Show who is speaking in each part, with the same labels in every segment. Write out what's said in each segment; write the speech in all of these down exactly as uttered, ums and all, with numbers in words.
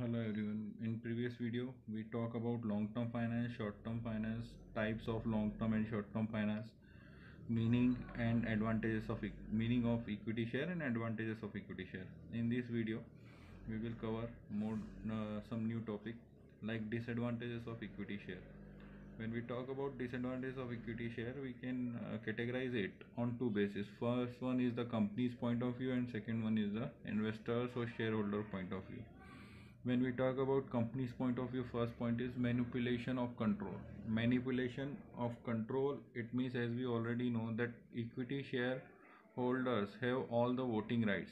Speaker 1: Hello everyone. In previous video, we talk about long-term finance, short-term finance, types of long-term and short-term finance, meaning and advantages of e- meaning of equity share and advantages of equity share. In this video, we will cover more uh, some new topic like disadvantages of equity share. When we talk about disadvantages of equity share, we can uh, categorize it on two bases. First one is the company's point of view, and second one is the investors or shareholder point of view. When we talk about company's point of view, first point is manipulation of control. Manipulation of control, it means, as we already know, that equity shareholders have all the voting rights.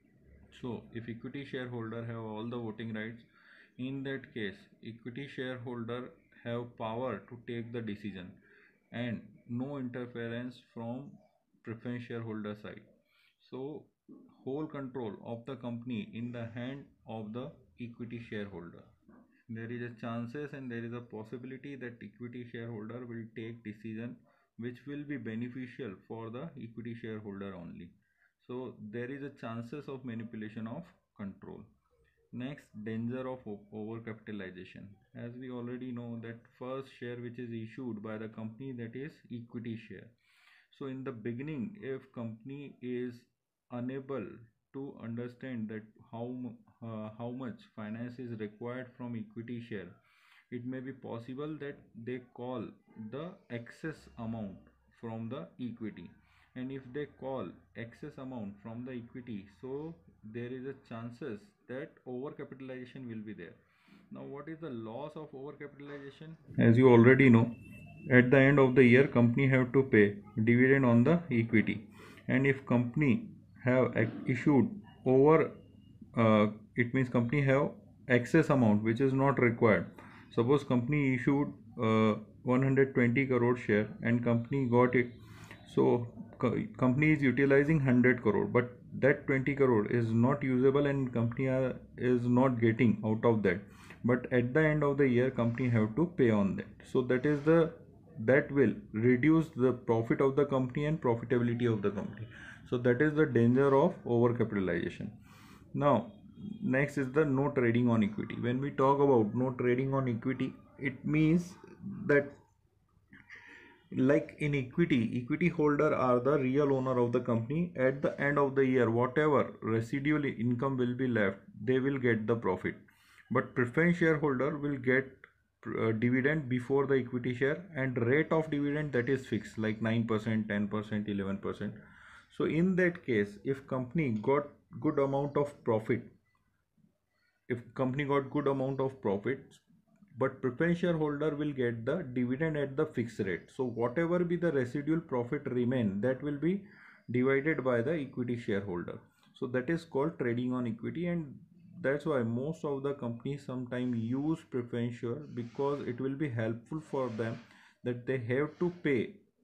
Speaker 1: So if equity shareholder have all the voting rights, in that case equity shareholder have power to take the decision and no interference from preference shareholder side. So whole control of the company in the hand of the equity shareholder. There is a chances and there is a possibility that equity shareholder will take decision which will be beneficial for the equity shareholder only. So there is a chances of manipulation of control. Next, danger of overcapitalization. As we already know that first share which is issued by the company, that is equity share. So in the beginning, if company is unable to understand that how uh, how much finance is required from equity share, it may be possible that they call the excess amount from the equity. And if they call excess amount from the equity, so there is a chances that overcapitalization will be there. Now what is the loss of overcapitalization? As you already know, at the end of the year company have to pay dividend on the equity, and if company have issued over uh, it means company have excess amount which is not required. Suppose company issued uh, one hundred twenty crore share and company got it. So co- company is utilizing one hundred crore, but that twenty crore is not usable and company are, is not getting out of that. But at the end of the year company have to pay on that. So that is the that will reduce the profit of the company and profitability of the company. So that is the danger of overcapitalization. Now next is the no trading on equity. When we talk about no trading on equity, it means that, like in equity, equity holder are the real owner of the company. At the end of the year, whatever residual income will be left, they will get the profit. But preference shareholder will get uh, dividend before the equity share, and rate of dividend that is fixed, like nine percent, ten percent, eleven percent. So in that case, if company got good amount of profit, if company got good amount of profits, but preference shareholder will get the dividend at the fixed rate. So whatever be the residual profit remain, that will be divided by the equity shareholder. So that is called trading on equity, and that's why most of the companies sometimes use preference share, because it will be helpful for them that they have to pay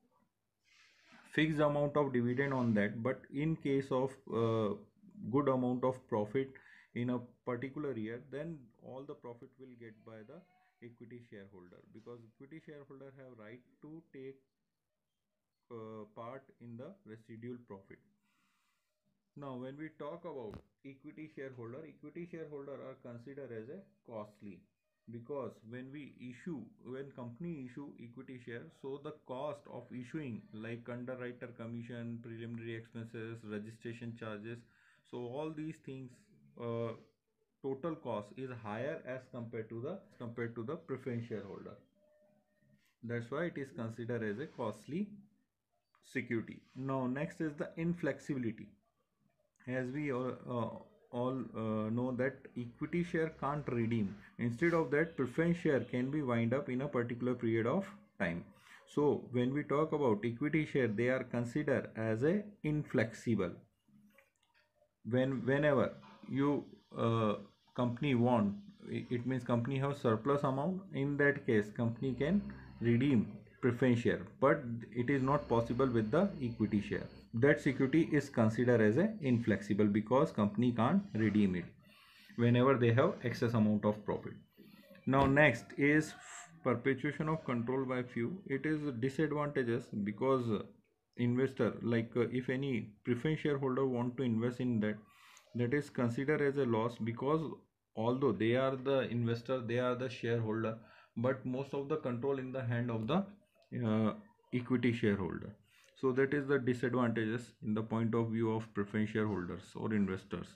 Speaker 1: fixed amount of dividend on that. But in case of uh, good amount of profit in a particular year, then all the profit will get by the equity shareholder, because equity shareholder have right to take uh, part in the residual profit. Now when we talk about equity shareholder, equity shareholder are considered as a costly, because when we issue when company issue equity share, so the cost of issuing, like underwriter commission, preliminary expenses, registration charges, so all these things, uh, total cost is higher as compared to the compared to the preference shareholder. That's why it is considered as a costly security. Now next is the inflexibility. As we all, uh, all uh, know that equity share can't redeem. Instead of that, preference share can be wind up in a particular period of time. So when we talk about equity share, they are considered as a inflexible. When whenever you uh, company want, it means company have surplus amount, in that case company can redeem preference share, but it is not possible with the equity share. That security is considered as a inflexible, because company can't redeem it whenever they have excess amount of profit. Now next is perpetuation of control by few. It is disadvantages, because uh, investor, like uh, if any preference shareholder want to invest in that, that is considered as a loss, because although they are the investor, they are the shareholder, but most of the control in the hand of the uh, equity shareholder. So that is the disadvantages in the point of view of preference shareholders or investors.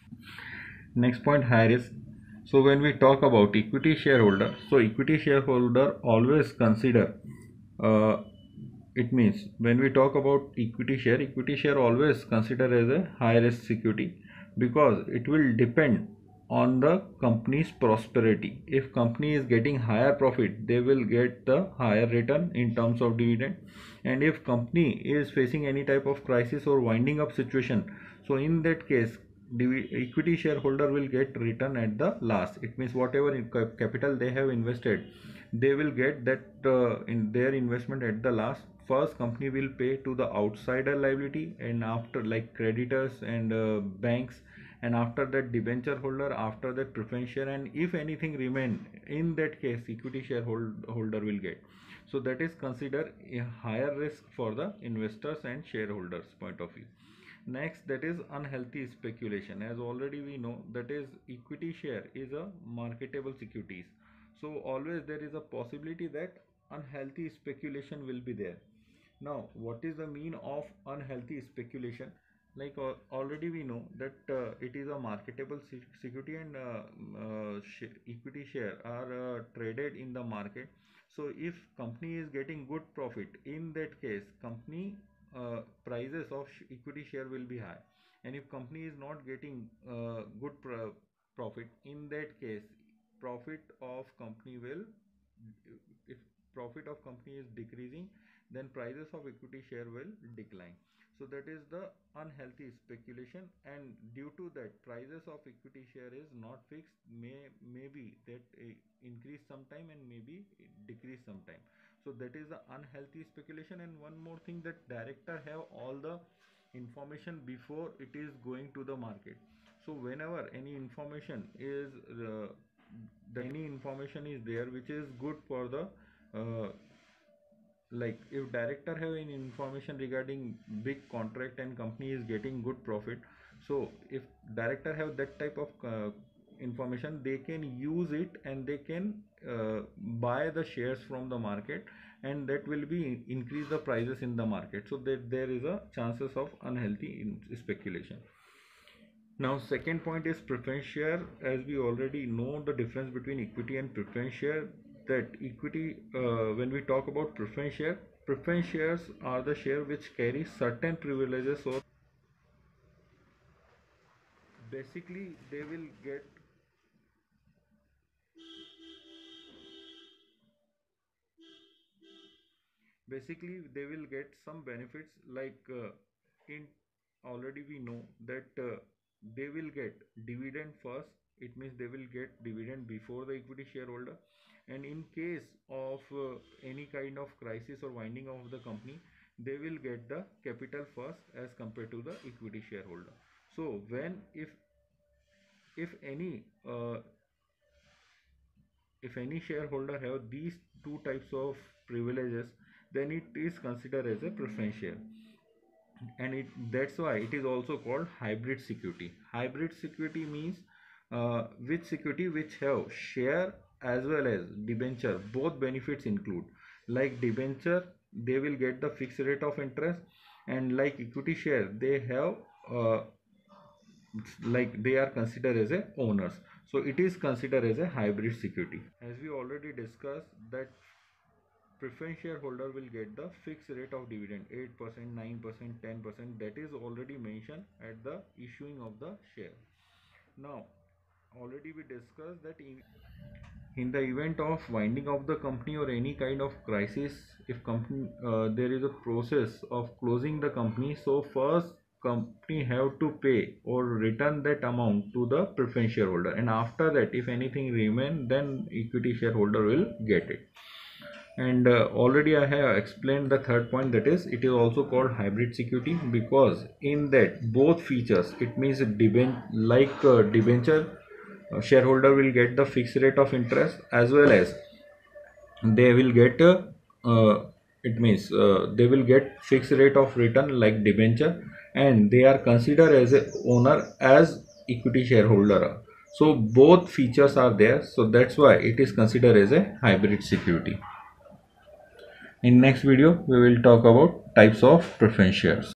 Speaker 1: Next point, high risk. So when we talk about equity shareholder, so equity shareholder always consider, uh, it means when we talk about equity share, equity share always consider as a high risk security, because it will depend on the company's prosperity. If company is getting higher profit, they will get the higher return in terms of dividend. And if company is facing any type of crisis or winding up situation, so in that case equity shareholder will get return at the last. It means whatever capital they have invested, they will get that uh, in their investment at the last. First company will pay to the outsider liability, and after like creditors and uh, banks, and after that debenture holder, after that preference share, and if anything remain, in that case equity shareholder will get. So that is considered a higher risk for the investors and shareholders point of view. Next, that is unhealthy speculation. As already we know, that is equity share is a marketable securities. So always there is a possibility that unhealthy speculation will be there. Now, what is the mean of unhealthy speculation? Like uh, already we know that uh, it is a marketable security, and uh, uh, sh equity share are uh, traded in the market. So if company is getting good profit, in that case company uh, prices of equity share will be high. And if company is not getting uh, good pro profit, in that case profit of company will, if profit of company is decreasing, then prices of equity share will decline. So that is the unhealthy speculation, and due to that prices of equity share is not fixed, may maybe that uh, increase sometime and maybe decrease sometime. So that is the unhealthy speculation. And one more thing, that director have all the information before it is going to the market. So whenever any information is uh, the any information is there which is good for the uh, like if director have any information regarding big contract and company is getting good profit, so if director have that type of uh, information, they can use it and they can uh, buy the shares from the market, and that will be increase the prices in the market, so that there is a chances of unhealthy speculation. Now second point is preference share. As we already know the difference between equity and preference share, that equity uh, when we talk about preference share, preference shares are the share which carry certain privileges, or basically they will get basically they will get some benefits, like uh, in already we know that uh, they will get dividend first. It means they will get dividend before the equity shareholder, and in case of uh, any kind of crisis or winding of the company, they will get the capital first as compared to the equity shareholder. So when if if any uh, if any shareholder have these two types of privileges, then it is considered as a preference share. And it that's why it is also called hybrid security. Hybrid security means uh, which security which have share as well as debenture, both benefits include. Like debenture, they will get the fixed rate of interest, and like equity share, they have uh, like they are considered as a owners. So it is considered as a hybrid security. As we already discussed, that preference shareholder will get the fixed rate of dividend eight percent, nine percent, ten percent, that is already mentioned at the issuing of the share. Now already we discussed that in, in the event of winding of the company or any kind of crisis, if company uh, there is a process of closing the company, so first company have to pay or return that amount to the preference shareholder, and after that if anything remain, then equity shareholder will get it. And uh, already I have explained the third point, that is it is also called hybrid security, because in that both features, it means deben like uh, debenture, uh, shareholder will get the fixed rate of interest, as well as they will get uh, uh, it means uh, they will get fixed rate of return like debenture, and they are considered as a owner as equity shareholder. So both features are there, so that's why it is considered as a hybrid security. In next video we will talk about types of preference shares.